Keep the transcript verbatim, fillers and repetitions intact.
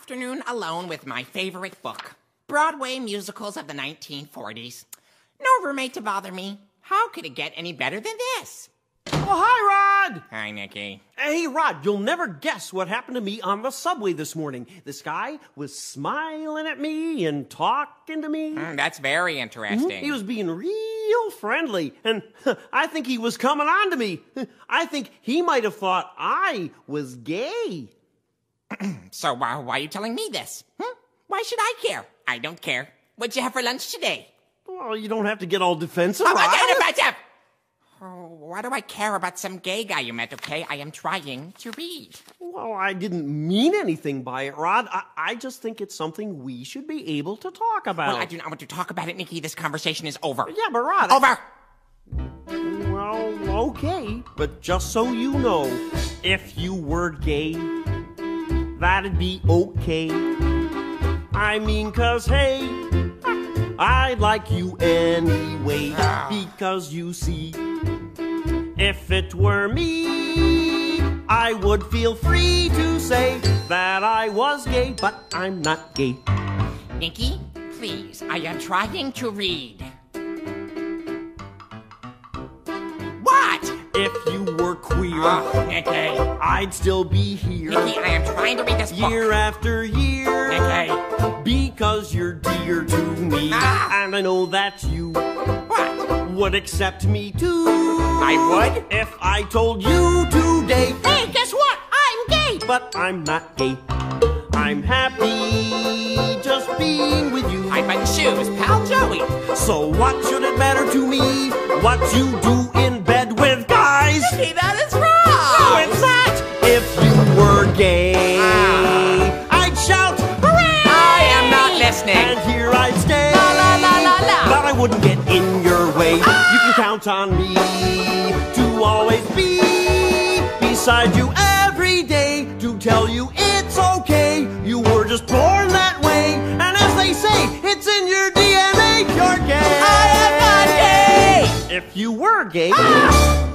afternoon alone with my favorite book, Broadway musicals of the nineteen forties. No roommate to bother me. How could it get any better than this? Oh, hi, Rod! Hi, Nicky. Hey, Rod, you'll never guess what happened to me on the subway this morning. This guy was smiling at me and talking to me. Mm, that's very interesting. Mm-hmm. He was being real friendly, and I think he was coming on to me. I think he might have thought I was gay. So why, why are you telling me this? Hmm? Why should I care? I don't care. What'd you have for lunch today? Well, you don't have to get all defensive, I'm Rod. not getting defensive! Oh, why do I care about some gay guy you met, okay? I am trying to read. Well, I didn't mean anything by it, Rod. I, I just think it's something we should be able to talk about. Well, I do not want to talk about it, Nicky. This conversation is over. Yeah, but Rod... Over! I... Well, okay. But just so you know, if you were gay, that'd be okay. I mean, 'cause, hey, I'd like you anyway. Ah. Because, you see, if it were me, I would feel free to say that I was gay, but I'm not gay. Nicky, please, I am trying to read. What? If you were queer, Oh, Nicky. I'd still be here. Nicky, I am trying to read this book. Year after year. Nicky. Because you're dear to me. Ah. And I know that you What? would accept me too. I would? If I told you today, Hey, guess what? I'm gay! but I'm not gay. I'm happy just being with you. I button shoes, pal Joey. So what should it matter to me what you do in bed with guys? Nicky, that is wrong! No, it's not! If you were gay, Ah. I'd shout, hooray! I am not listening. And here I'd stay. La la la la la. But I wouldn't get in your way. You can count on me to always be beside you every day to tell you it's okay. You were just born that way. And as they say, it's in your D N A. You're gay. I am not gay! If you were gay... Ah!